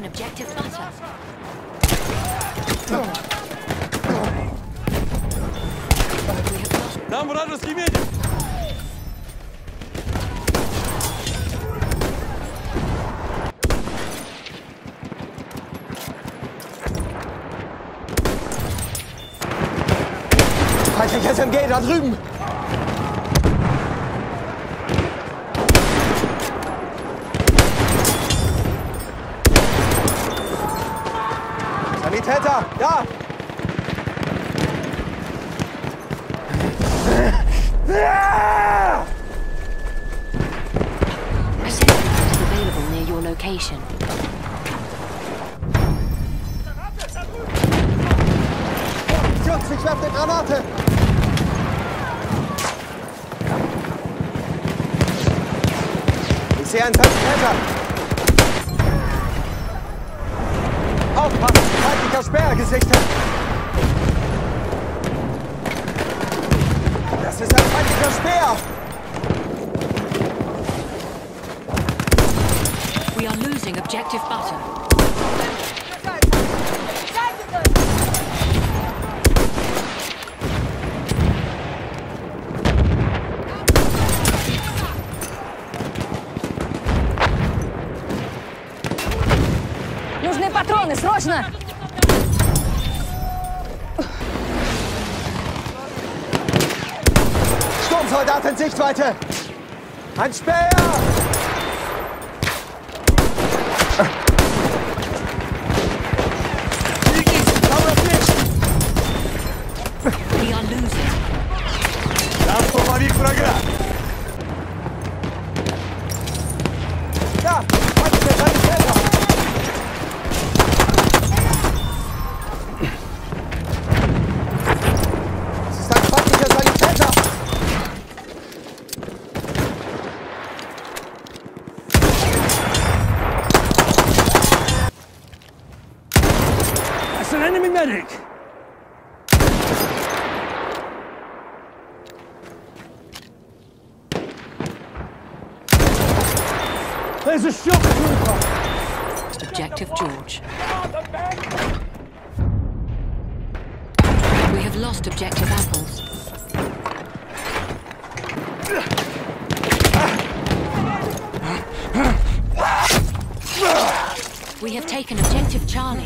taken objective butter. We have lost. Там вражеский медик! Feindlich SMG da drüben! Sanitäter, da! A sentry is available near your location. Schutz, ich werfe eine Granate! Ich sehe einen Sanitäter! Aufpassen! Feindlicher Speer gesichtet! Das ist ein feindlicher Speer! We are losing objective butter. Нужны патроны, срочно! Sturmsoldat in Sichtweite! Ein Speer! We are losing. Там штурмовик врага! Da! Feindlicher Sanitäter! Das ist ein feindlicher Sanitäter! That's an enemy medic! There's a shock trooper! Objective George. We have lost objective apples. We have taken objective Charlie.